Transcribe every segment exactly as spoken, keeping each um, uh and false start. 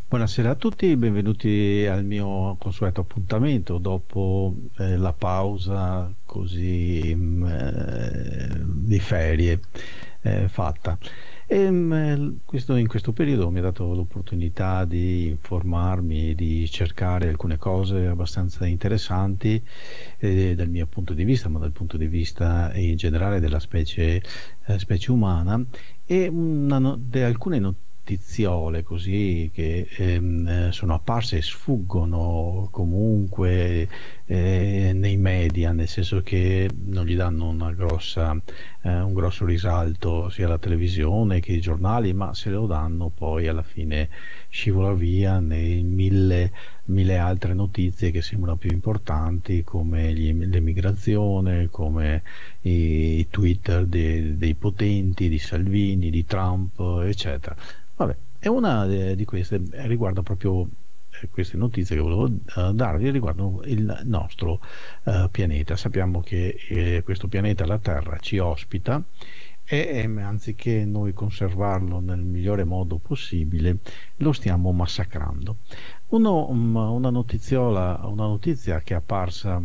Buonasera a tutti, benvenuti al mio consueto appuntamento dopo eh, la pausa così mm, eh, di ferie eh, fatta. E, mm, eh, questo- in questo periodo mi ha dato l'opportunità di informarmi, di cercare alcune cose abbastanza interessanti eh, dal mio punto di vista, ma dal punto di vista in generale della specie, eh, specie umana e una no- de- alcune notiziole così che ehm, eh, sono apparse e sfuggono comunque eh, nei media, nel senso che non gli danno una grossa, eh, un grosso risalto sia la televisione che i giornali, ma se lo danno poi alla fine scivola via nei mille, mille altre notizie che sembrano più importanti come gli- l'emigrazione, come i Twitter de- dei potenti, di Salvini, di Trump, eccetera. Vabbè, e una de- di queste riguarda proprio eh, queste notizie che volevo eh, darvi riguardano il nostro eh, pianeta. Sappiamo che eh, questo pianeta, la Terra, ci ospita e ehm, anziché noi conservarlo nel migliore modo possibile, lo stiamo massacrando. Uno- um, una notiziola, una notizia che è apparsa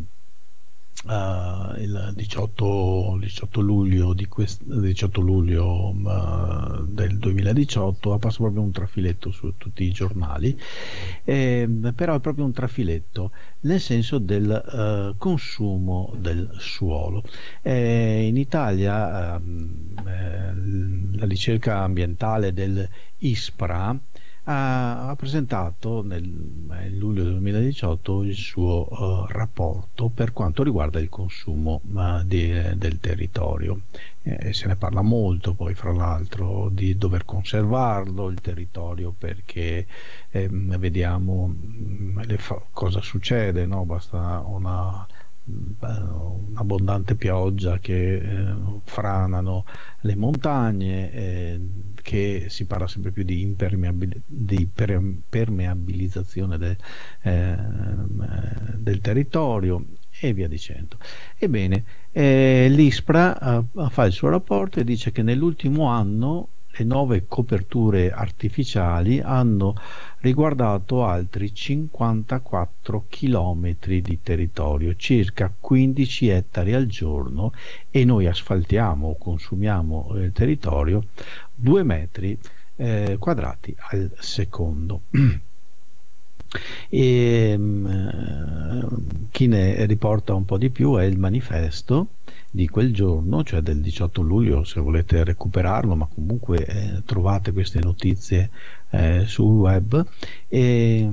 eh, il diciotto, diciotto luglio, di quest- diciotto luglio eh, del duemiladiciotto ha passato proprio un trafiletto su tutti i giornali, ehm, però è proprio un trafiletto nel senso del eh, consumo del suolo. Eh, in Italia ehm, eh, la ricerca ambientale del ISPRA ha, ha presentato nel, nel luglio del duemiladiciotto il suo eh, rapporto per quanto riguarda il consumo eh, di- del territorio. Eh, se ne parla molto poi fra l'altro di dover conservarlo il territorio perché ehm, vediamo mm, le fa- cosa succede, no? Basta una un'abbondante pioggia che eh, franano le montagne, eh, che si parla sempre più di, impermeabil- di per- permeabilizzazione de- ehm, del territorio e via dicendo. Ebbene, eh, l'ISPRA eh, fa il suo rapporto e dice che nell'ultimo anno le nuove coperture artificiali hanno riguardato altri cinquantaquattro chilometri di territorio, circa quindici ettari al giorno, e noi asfaltiamo o consumiamo il territorio due metri eh, quadrati al secondo. E, mh, chi ne riporta un po' di più è il manifesto di quel giorno, cioè del diciotto luglio, se volete recuperarlo, ma comunque eh, trovate queste notizie eh, sul web. E,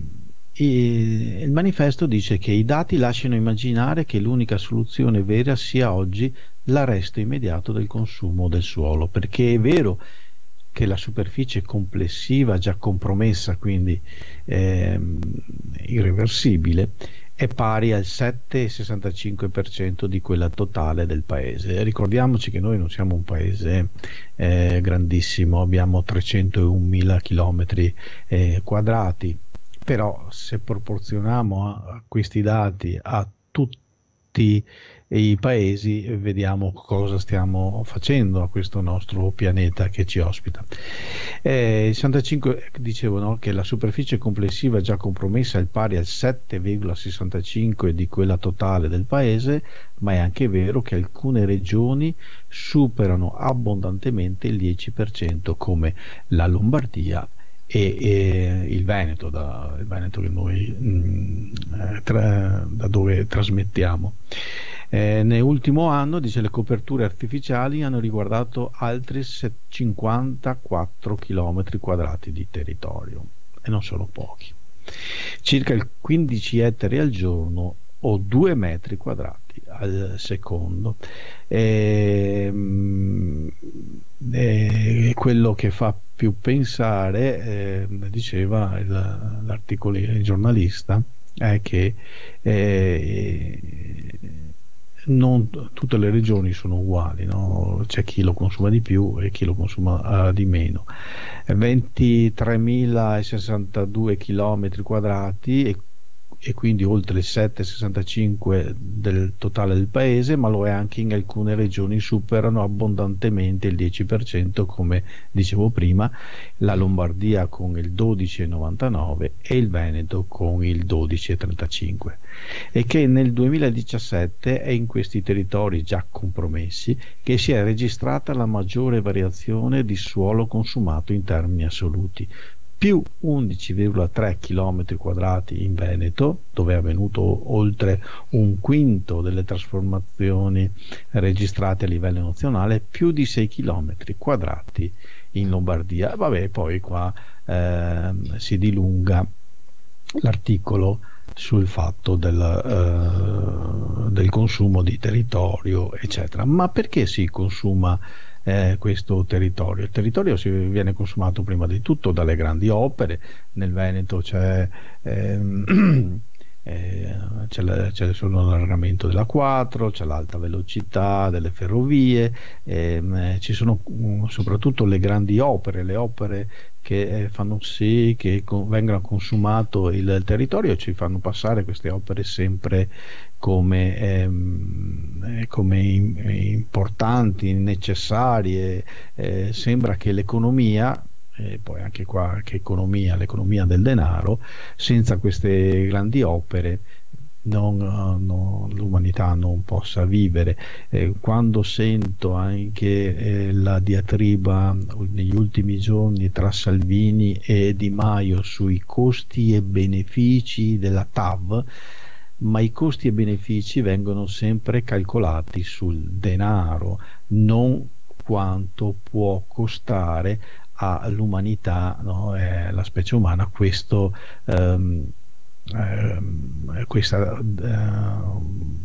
e il manifesto dice che i dati lasciano immaginare che l'unica soluzione vera sia oggi l'arresto immediato del consumo del suolo, perché è vero che la superficie complessiva già compromessa, quindi ehm, irreversibile, è pari al sette virgola sessantacinque per cento di quella totale del paese. Ricordiamoci che noi non siamo un paese eh, grandissimo, abbiamo trecentounomila chilometri eh, quadrati, però se proporzioniamo a, a questi dati a tutti i paesi, vediamo cosa stiamo facendo a questo nostro pianeta che ci ospita. Eh, il sessantacinque dicevano che la superficie complessiva già compromessa è pari al sette virgola sessantacinque di quella totale del paese, ma è anche vero che alcune regioni superano abbondantemente il dieci per cento come la Lombardia e, e il Veneto, da, il Veneto che noi mh, eh, tra, da dove trasmettiamo. Eh, nell'ultimo anno, dice, le coperture artificiali hanno riguardato altri cinquantaquattro chilometri quadrati di territorio e non sono pochi. Circa il quindici ettari al giorno o due metri quadrati al secondo. Ehm, E, quello che fa più pensare, eh, diceva il- l'articolo, il giornalista, è che eh, non tutte le regioni sono uguali, no? C'è chi lo consuma di più e chi lo consuma eh, di meno. ventitremilasessantadue chilometri quadrati e quindi oltre il sette virgola sessantacinque del totale del paese, ma lo è anche in alcune regioni, superano abbondantemente il dieci per cento, come dicevo prima, la Lombardia con il dodici virgola novantanove e il Veneto con il dodici virgola trentacinque, e che nel duemiladiciassette è in questi territori già compromessi che si è registrata la maggiore variazione di suolo consumato in termini assoluti, più undici virgola tre chilometri quadrati in Veneto, dove è avvenuto oltre un quinto delle trasformazioni registrate a livello nazionale, più di sei chilometri quadrati in Lombardia. Vabbè, poi qua eh, si dilunga l'articolo sul fatto del, eh, del consumo di territorio, eccetera. Ma perché si consuma eh, questo territorio? Il territorio si viene consumato prima di tutto dalle grandi opere. Nel Veneto c'è ehm, eh, c'è, la, c'è solo l'allargamento della quattro, c'è l'alta velocità delle ferrovie, ehm, ci sono um, soprattutto le grandi opere, le opere che eh, fanno sì che con, vengano consumato il territorio, e ci fanno passare queste opere sempre come, ehm, come in, importanti, necessarie. Eh, sembra che l'economia, e poi anche qua che economia, l'economia del denaro, senza queste grandi opere non, no, l'umanità non possa vivere. Eh, quando sento anche eh, la diatriba negli ultimi giorni tra Salvini e Di Maio sui costi e benefici della T A V, ma i costi e benefici vengono sempre calcolati sul denaro, non quanto può costare all'umanità, no, eh, la specie umana, questo ehm, ehm, questa ehm,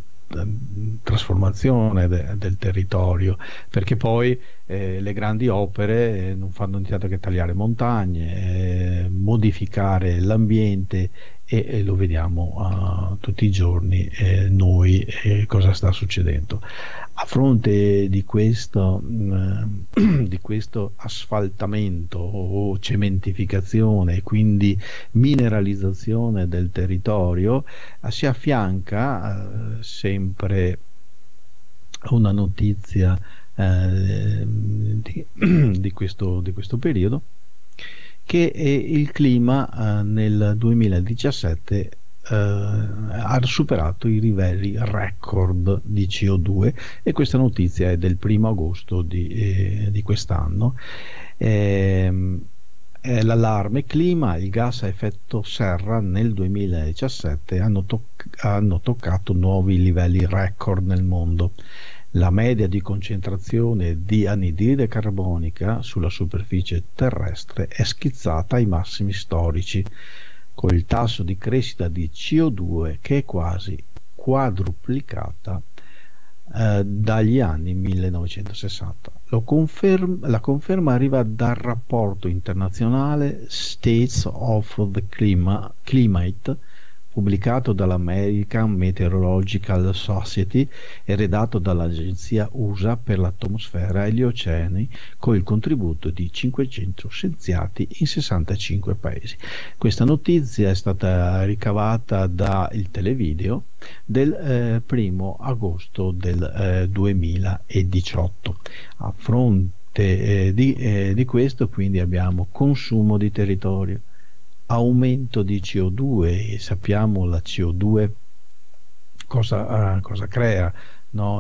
trasformazione de, del territorio, perché poi eh, le grandi opere eh, non fanno niente che tagliare montagne, eh, modificare l'ambiente, e, e lo vediamo uh, tutti i giorni eh, noi eh, cosa sta succedendo. A fronte di questo, mh, di questo asfaltamento o cementificazione, quindi mineralizzazione del territorio, eh, si affianca eh, sempre una notizia eh, di, di, questo, di questo periodo, che è il clima eh, nel duemiladiciassette eh, ha superato i livelli record di C O due, e questa notizia è del primo agosto di, eh, di quest'anno. Ehm, è l'allarme clima, il gas a effetto serra nel duemiladiciassette hanno, toc- hanno toccato nuovi livelli record nel mondo. La media di concentrazione di anidride carbonica sulla superficie terrestre è schizzata ai massimi storici, con il tasso di crescita di C O due che è quasi quadruplicata eh, dagli anni millenovecentosessanta. Lo conferma, la conferma arriva dal rapporto internazionale States of the Clima, Climate, pubblicato dall'American Meteorological Society e redatto dall'Agenzia U S A per l'atmosfera e gli oceani, con il contributo di cinquecento scienziati in sessantacinque paesi. Questa notizia è stata ricavata dal televideo del eh, primo agosto del eh, duemiladiciotto. A fronte eh, di, eh, di questo, quindi, abbiamo consumo di territorio, aumento di C O due, e sappiamo la C O due cosa, uh, cosa crea, no?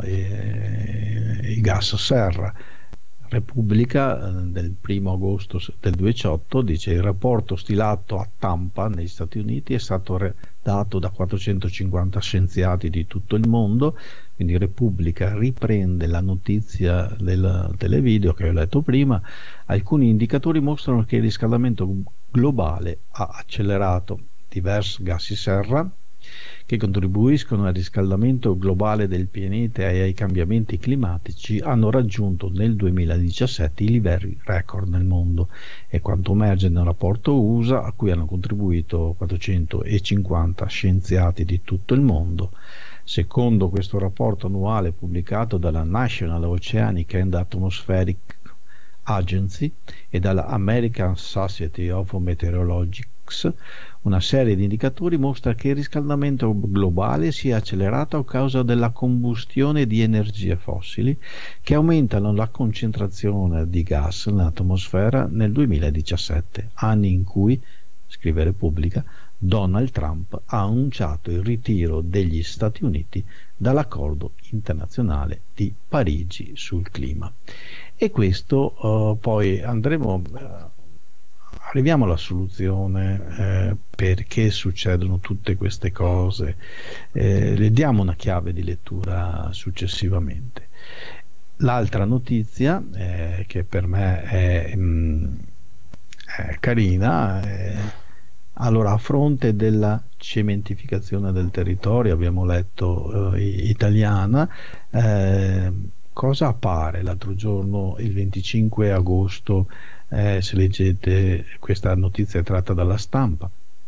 E, il gas serra. Repubblica eh, del primo agosto del duemiladiciotto dice: il rapporto stilato a Tampa negli Stati Uniti è stato re- dato da quattrocentocinquanta scienziati di tutto il mondo. Quindi Repubblica riprende la notizia del televideo che ho letto prima. Alcuni indicatori mostrano che il riscaldamento globale ha accelerato. Diversi gas serra che contribuiscono al riscaldamento globale del pianeta e ai cambiamenti climatici hanno raggiunto nel duemiladiciassette i livelli record nel mondo, e quanto emerge nel rapporto U S A, a cui hanno contribuito quattrocentocinquanta scienziati di tutto il mondo. Secondo questo rapporto annuale pubblicato dalla National Oceanic and Atmospheric Agency e dalla American Society of Meteorology, Fox, una serie di indicatori mostra che il riscaldamento globale si è accelerato a causa della combustione di energie fossili che aumentano la concentrazione di gas nell'atmosfera nel duemiladiciassette, anni in cui, scrive Repubblica, Donald Trump ha annunciato il ritiro degli Stati Uniti dall'accordo internazionale di Parigi sul clima. E questo uh, poi andremo, uh, arriviamo alla soluzione eh, perché succedono tutte queste cose, eh, le diamo una chiave di lettura successivamente. L'altra notizia eh, che per me è, mh, è carina è, allora, a fronte della cementificazione del territorio, abbiamo letto eh, italiana, eh, cosa appare l'altro giorno, il venticinque agosto, eh, se leggete questa notizia è tratta dalla Stampa.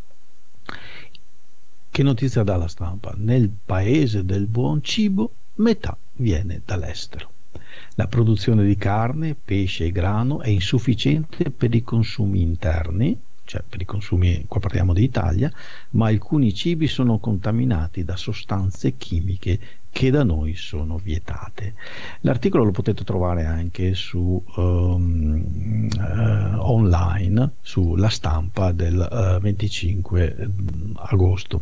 Che notizia dà la Stampa? Nel paese del buon cibo, metà viene dall'estero. La produzione di carne, pesce e grano è insufficiente per i consumi interni, cioè per i consumi, qua parliamo di Italia, ma alcuni cibi sono contaminati da sostanze chimiche che da noi sono vietate. L'articolo lo potete trovare anche su um, uh, online, sulla Stampa del uh, venticinque agosto.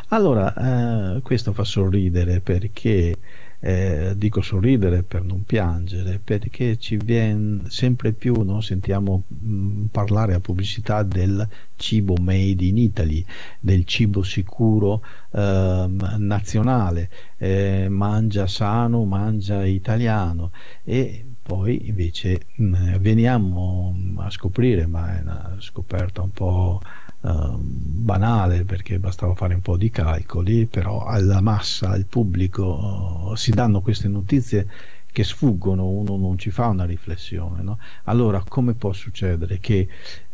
Allora, uh, questo fa sorridere perché Eh, dico sorridere per non piangere, perché ci viene sempre più, no? Sentiamo mh, parlare a pubblicità del cibo made in Italy, del cibo sicuro eh, nazionale, eh, mangia sano, mangia italiano, e poi invece mh, veniamo a scoprire, ma è una scoperta un po' Uh, banale, perché bastava fare un po' di calcoli, però alla massa, al pubblico uh, si danno queste notizie che sfuggono, uno non ci fa una riflessione, no? Allora, come può succedere che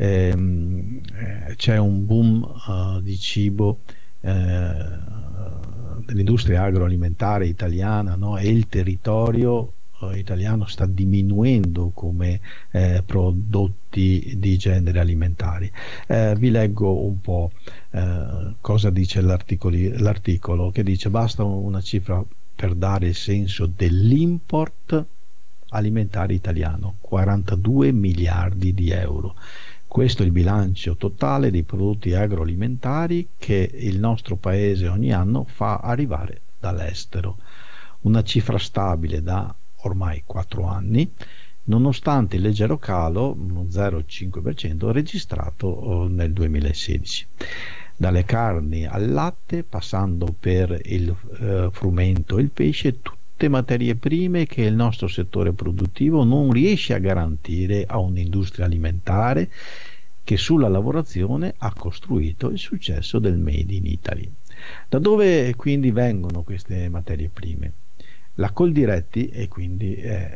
ehm, eh, c'è un boom uh, di cibo eh, dell'industria agroalimentare italiana, no? E il territorio italiano sta diminuendo come eh, prodotti di genere alimentari. Eh, vi leggo un po' eh, cosa dice l'articolo, che dice: basta una cifra per dare il senso dell'import alimentare italiano, quarantadue miliardi di euro. Questo è il bilancio totale dei prodotti agroalimentari che il nostro paese ogni anno fa arrivare dall'estero. Una cifra stabile da ormai quattro anni, nonostante il leggero calo, uno zero virgola cinque per cento, registrato nel duemilasedici. Dalle carni al latte, passando per il eh, frumento e il pesce, tutte materie prime che il nostro settore produttivo non riesce a garantire a un'industria alimentare che sulla lavorazione ha costruito il successo del Made in Italy. Da dove quindi vengono queste materie prime? La Coldiretti, e quindi è,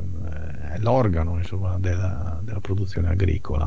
è l'organo insomma, della, della produzione agricola,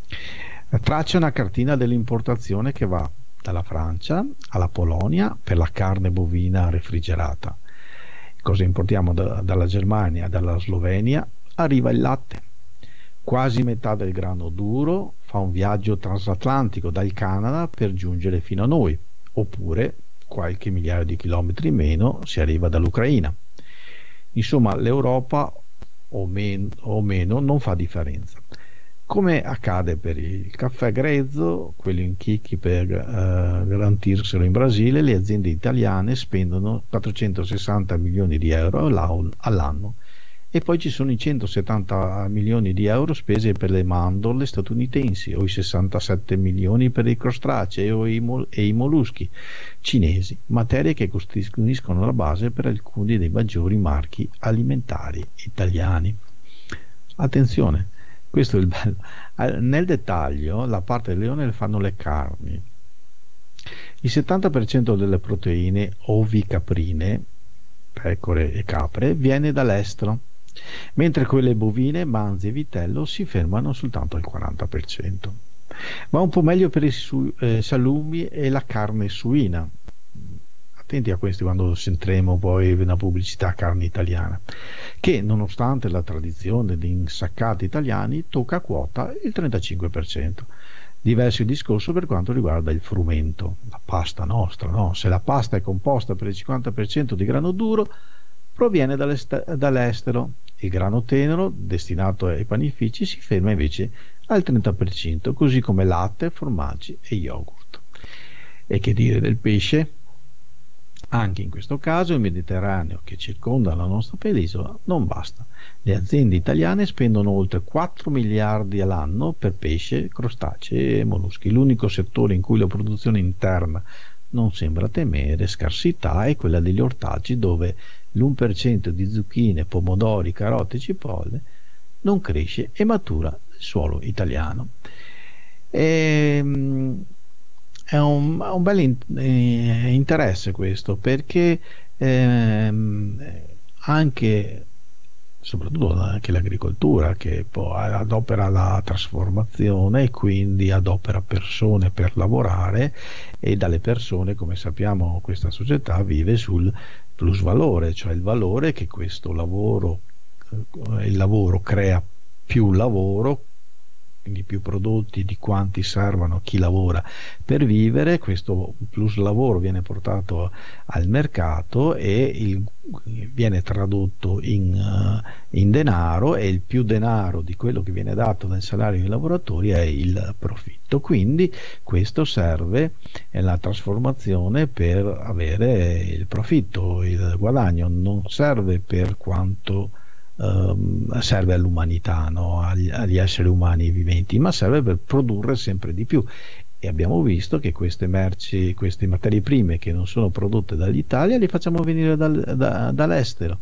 traccia una cartina dell'importazione che va dalla Francia alla Polonia per la carne bovina refrigerata. Cosa importiamo da, dalla Germania, dalla Slovenia? Arriva il latte. Quasi metà del grano duro fa un viaggio transatlantico dal Canada per giungere fino a noi, oppure qualche migliaio di chilometri meno si arriva dall'Ucraina. Insomma, l'Europa o, men- o meno non fa differenza. Come accade per il caffè grezzo, quello in chicchi per eh, garantirselo in Brasile, le aziende italiane spendono quattrocentosessanta milioni di euro all'anno, e poi ci sono i centosettanta milioni di euro spese per le mandorle statunitensi, o i sessantasette milioni per i crostacei o i mol- e i molluschi cinesi, materie che costituiscono la base per alcuni dei maggiori marchi alimentari italiani. Attenzione, questo è il bello. Nel dettaglio, la parte del leone le fanno le carni. Il settanta per cento delle proteine ovicaprine, pecore e capre, viene dall'estero, mentre quelle bovine, manzi e vitello si fermano soltanto al quaranta per cento. Va un po' meglio per i su- eh, salumi e la carne suina. Attenti a questi quando sentiremo poi una pubblicità carne italiana, che nonostante la tradizione di insaccati italiani tocca a quota il trentacinque per cento. Diverso il discorso per quanto riguarda il frumento, la pasta nostra, no? Se la pasta è composta per il cinquanta per cento di grano duro, proviene dall'est- dall'estero. Il grano tenero, destinato ai panifici, si ferma invece al trenta per cento, così come latte, formaggi e yogurt. E che dire del pesce? Anche in questo caso il Mediterraneo che circonda la nostra penisola non basta. Le aziende italiane spendono oltre quattro miliardi all'anno per pesce, crostacei e molluschi. L'unico settore in cui la produzione interna non sembra temere scarsità è quella degli ortaggi, dove l'uno per cento di zucchine, pomodori, carote e cipolle non cresce e matura nel suolo italiano. E, è un, è un bel in- eh, interesse questo, perché ehm, anche, soprattutto anche l'agricoltura, che poi adopera la trasformazione e quindi adopera persone per lavorare, e dalle persone, come sappiamo, questa società vive sul plusvalore, cioè il valore che questo lavoro, eh, il lavoro crea più lavoro, quindi più prodotti di quanti servono a chi lavora per vivere. Questo plus lavoro viene portato al mercato e il, viene tradotto in, uh, in denaro, e il più denaro di quello che viene dato dal salario dei lavoratori è il profitto. Quindi questo serve, è la trasformazione, per avere il profitto, il guadagno, non serve per quanto ehm, serve all'umanità, no? agli, agli esseri umani viventi, ma serve per produrre sempre di più. E abbiamo visto che queste merci, queste materie prime che non sono prodotte dall'Italia, le facciamo venire dal, da, dall'estero.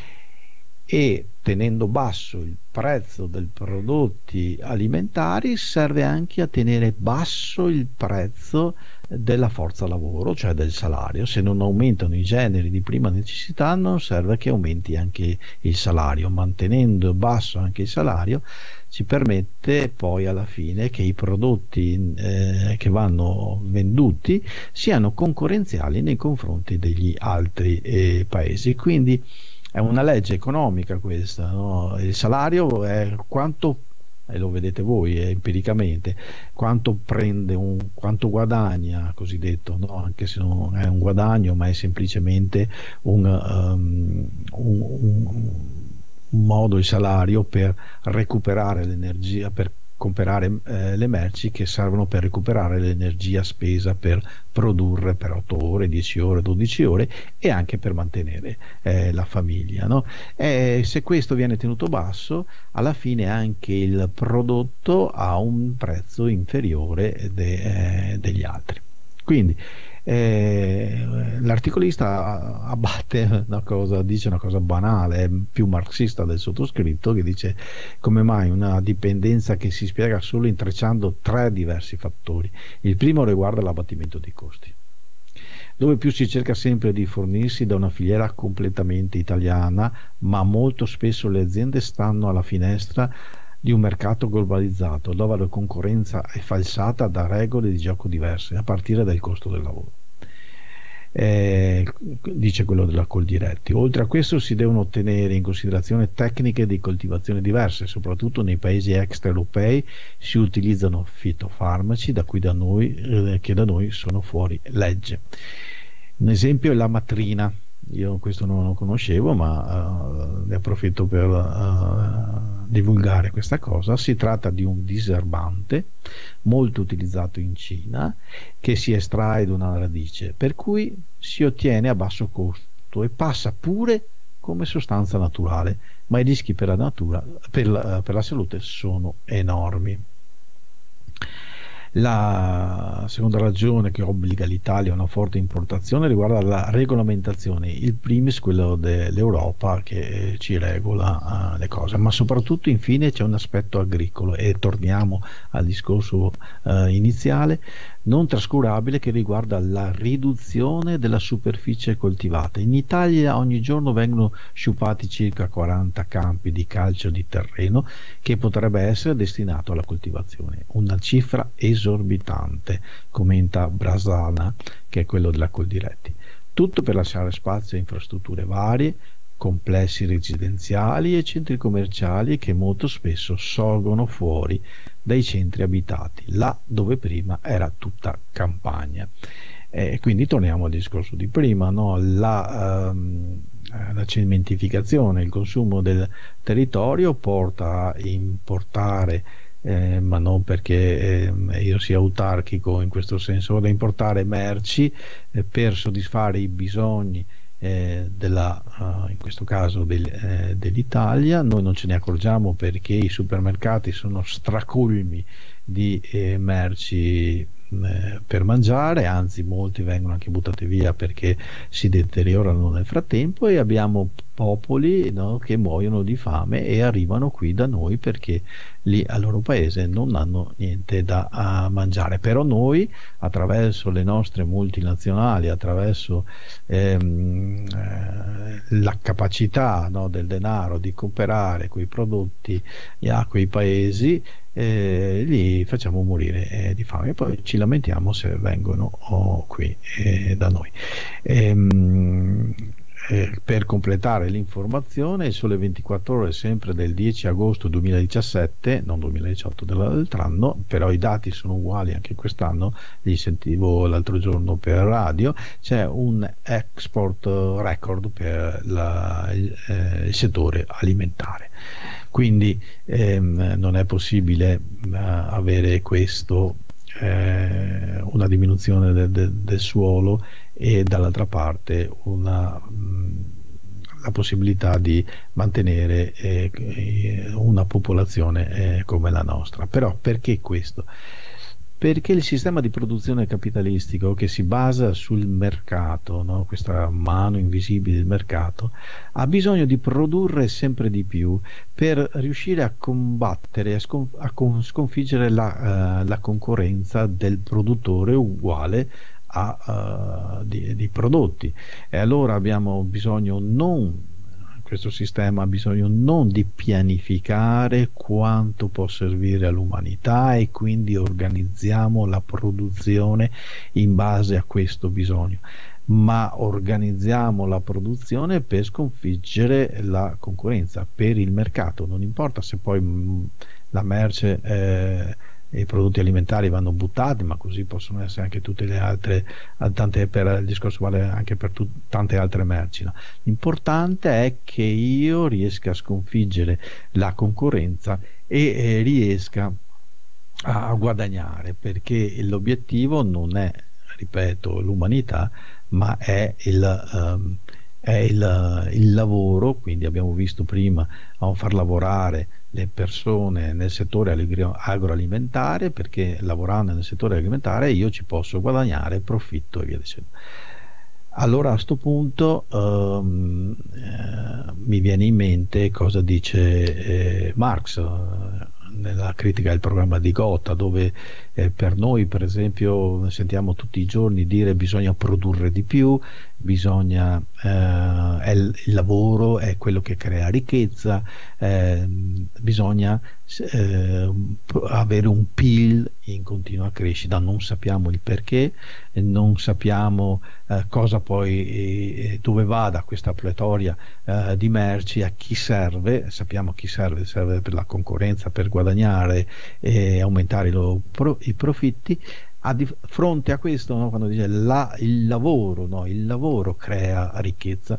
E tenendo basso il prezzo dei prodotti alimentari, serve anche a tenere basso il prezzo della forza lavoro, cioè del salario. Se non aumentano i generi di prima necessità, non serve che aumenti anche il salario. Mantenendo basso anche il salario, ci permette poi alla fine che i prodotti eh, che vanno venduti siano concorrenziali nei confronti degli altri eh, paesi. Quindi è una legge economica questa, no? Il salario è quanto, e lo vedete voi eh, empiricamente, quanto prende un, quanto guadagna, cosiddetto, no? Anche se non è un guadagno, ma è semplicemente un, um, un, un, un modo, il salario, per recuperare l'energia, per comprare eh, le merci che servono per recuperare l'energia spesa per produrre per otto ore, dieci ore, dodici ore, e anche per mantenere eh, la famiglia, no? E se questo viene tenuto basso, alla fine anche il prodotto ha un prezzo inferiore de, eh, degli altri. Quindi eh, l'articolista abbatte una cosa, dice una cosa banale, più marxista del sottoscritto, che dice: come mai una dipendenza che si spiega solo intrecciando tre diversi fattori. Il primo riguarda l'abbattimento dei costi, dove più si cerca sempre di fornirsi da una filiera completamente italiana, ma molto spesso le aziende stanno alla finestra di un mercato globalizzato, dove la concorrenza è falsata da regole di gioco diverse, a partire dal costo del lavoro. Eh, dice quello della Coldiretti. Oltre a questo si devono tenere in considerazione tecniche di coltivazione diverse, soprattutto nei paesi extraeuropei si utilizzano fitofarmaci da cui da noi, eh, che da noi sono fuori legge. Un esempio è la matrina. Io questo non lo conoscevo, ma uh, ne approfitto per uh, divulgare questa cosa. Si tratta di un diserbante molto utilizzato in Cina, che si estrae da una radice, per cui si ottiene a basso costo e passa pure come sostanza naturale, ma i rischi per la natura, per la, per la salute sono enormi. La seconda ragione che obbliga l'Italia a una forte importazione riguarda la regolamentazione, il primis quello dell'Europa che ci regola uh, le cose, ma soprattutto infine c'è un aspetto agricolo, e torniamo al discorso uh, iniziale, non trascurabile, che riguarda la riduzione della superficie coltivata. In Italia ogni giorno vengono sciupati circa quaranta campi di calcio di terreno che potrebbe essere destinato alla coltivazione, una cifra esorbitante, commenta Brasana, che è quello della Coldiretti. Tutto per lasciare spazio a infrastrutture varie, complessi residenziali e centri commerciali che molto spesso sorgono fuori dai centri abitati, là dove prima era tutta campagna. E quindi torniamo al discorso di prima, no? La, ehm, la cementificazione, il consumo del territorio porta a importare, eh, ma non perché eh, io sia autarchico in questo senso, da importare merci eh, per soddisfare i bisogni eh, della, uh, in questo caso del, eh, dell'Italia. Noi non ce ne accorgiamo perché i supermercati sono stracolmi di eh, merci eh, per mangiare, anzi molti vengono anche buttati via perché si deteriorano nel frattempo, e abbiamo popoli, no, che muoiono di fame e arrivano qui da noi perché lì al loro paese non hanno niente da a mangiare. Però noi, attraverso le nostre multinazionali, attraverso ehm, eh, la capacità, no, del denaro di comprare quei prodotti a quei paesi, eh, li facciamo morire eh, di fame, e poi ci lamentiamo se vengono oh, qui eh, da noi. Ehm, eh, per completare l'informazione, il Sole ventiquattro Ore sempre del dieci agosto duemiladiciassette, non duemiladiciotto dell'altro anno, però i dati sono uguali anche quest'anno, li sentivo l'altro giorno per radio, c'è un export record per la, il, eh, il settore alimentare. Quindi ehm, non è possibile eh, avere questo, eh, una diminuzione de, de, del suolo, e dall'altra parte una, mh, la possibilità di mantenere eh, una popolazione eh, come la nostra. Però perché questo? Perché il sistema di produzione capitalistico, che si basa sul mercato, no? Questa mano invisibile del mercato, ha bisogno di produrre sempre di più per riuscire a combattere, a, scon a sconfiggere la, uh, la concorrenza del produttore uguale a, uh, di, di prodotti. E allora abbiamo bisogno non questo sistema ha bisogno non di pianificare quanto può servire all'umanità, e quindi organizziamo la produzione in base a questo bisogno, ma organizziamo la produzione per sconfiggere la concorrenza, per il mercato. Non importa se poi mh, la merce eh, i prodotti alimentari vanno buttati, ma così possono essere anche tutte le altre, tante, per il discorso vale anche per tante altre merci, no? L'importante è che io riesca a sconfiggere la concorrenza e eh, riesca a, a guadagnare, perché l'obiettivo non è, ripeto, l'umanità, ma è il um, è il, il lavoro. Quindi abbiamo visto prima a far lavorare le persone nel settore agroalimentare, perché lavorando nel settore alimentare io ci posso guadagnare profitto e via dicendo. Allora a questo punto um, eh, mi viene in mente cosa dice eh, Marx eh, nella critica del programma di Gotha, dove eh, per noi per esempio sentiamo tutti i giorni dire bisogna produrre di più, bisogna eh, è il, il lavoro è quello che crea ricchezza, eh, bisogna eh, avere un P I L in continua crescita. Non sappiamo il perché, non sappiamo eh, cosa poi eh, dove vada questa pletoria eh, di merci, a chi serve. Sappiamo a chi serve, serve per la concorrenza, per guadagnare e aumentare i, loro pro, i profitti. A di fronte a questo, no, quando dice la, il lavoro, no, il lavoro crea ricchezza,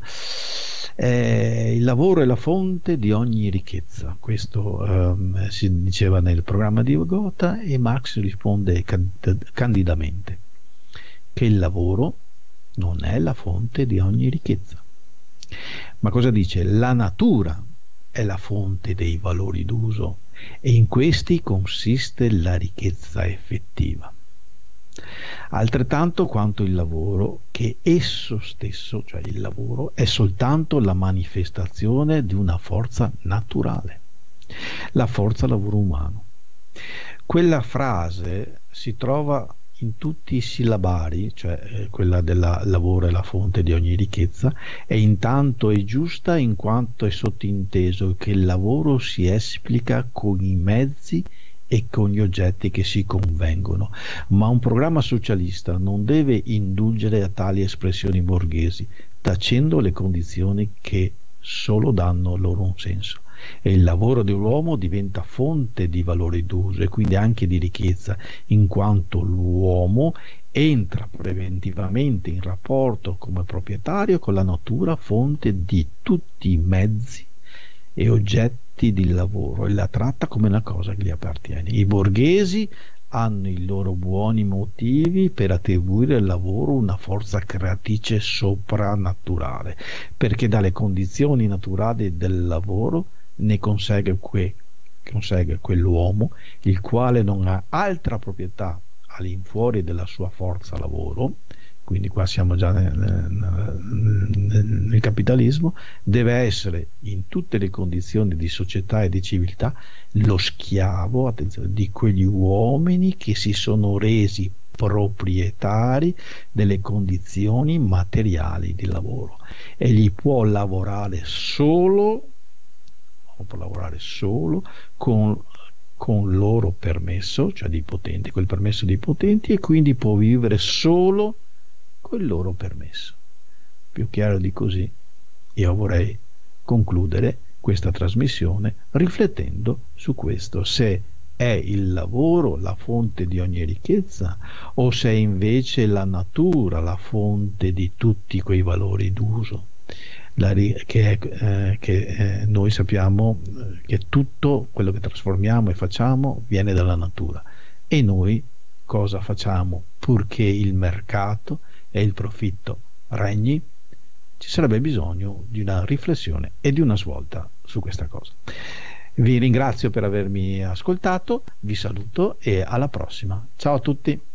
eh, il lavoro è la fonte di ogni ricchezza. Questo ehm, si diceva nel programma di Gotha, e Marx risponde candidamente che il lavoro non è la fonte di ogni ricchezza. Ma cosa dice? La natura è la fonte dei valori d'uso, e in questi consiste la ricchezza effettiva, altrettanto quanto il lavoro, che esso stesso, cioè il lavoro, è soltanto la manifestazione di una forza naturale, la forza lavoro umano. Quella frase si trova in tutti i sillabari, cioè eh, quella del lavoro è la fonte di ogni ricchezza, e intanto è giusta in quanto è sottinteso che il lavoro si esplica con i mezzi e con gli oggetti che si convengono, ma un programma socialista non deve indulgere a tali espressioni borghesi, tacendo le condizioni che solo danno loro un senso. e il lavoro dell'uomo diventa fonte di valore d'uso e quindi anche di ricchezza, in quanto l'uomo entra preventivamente in rapporto come proprietario con la natura, fonte di tutti i mezzi e oggetti di lavoro, e la tratta come una cosa che gli appartiene. I borghesi hanno i loro buoni motivi per attribuire al lavoro una forza creatrice soprannaturale, perché dalle condizioni naturali del lavoro ne consegue, que, consegue quell'uomo il quale non ha altra proprietà all'infuori della sua forza lavoro, quindi qua siamo già nel, nel, nel capitalismo, deve essere in tutte le condizioni di società e di civiltà lo schiavo, attenzione, di quegli uomini che si sono resi proprietari delle condizioni materiali di lavoro. Egli può lavorare solo, può lavorare solo con con loro permesso, cioè dei potenti, quel permesso dei potenti, e quindi può vivere solo col loro permesso. Più chiaro di così, io vorrei concludere questa trasmissione riflettendo su questo: se è il lavoro la fonte di ogni ricchezza o se è invece la natura la fonte di tutti quei valori d'uso. La, che, eh, che eh, noi sappiamo eh, che tutto quello che trasformiamo e facciamo viene dalla natura, e noi cosa facciamo purché il mercato e il profitto regni? Ci sarebbe bisogno di una riflessione e di una svolta su questa cosa. Vi ringrazio per avermi ascoltato, vi saluto e alla prossima. Ciao a tutti.